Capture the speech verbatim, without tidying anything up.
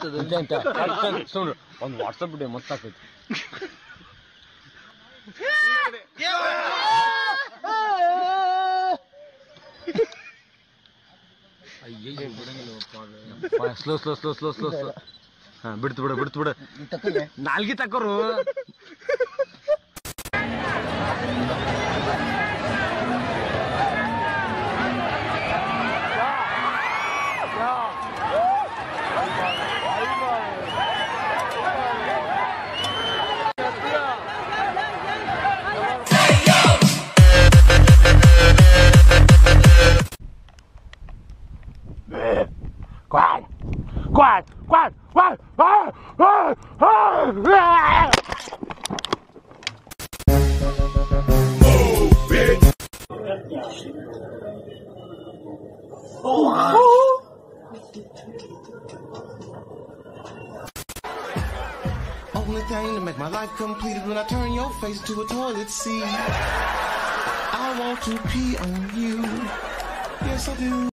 ಒಂದು ವಾಟ್ಸಪ್ ಬಿಡಿ ಮತ್ತಾಕೈತಿ slow slow slow slow slow slow ಹಾ ಬಿಡ್ತು ಬಿಡು ಬಿಡ್ತು ಬಿಡು ನಾಲ್ಗಿ ತಕೋರು Quack, quack, quack, quack, ah, ah, ah, Move it. Only thing to make my life complete is when I turn your face to a toilet seat. I want to pee on you. Yes, I do.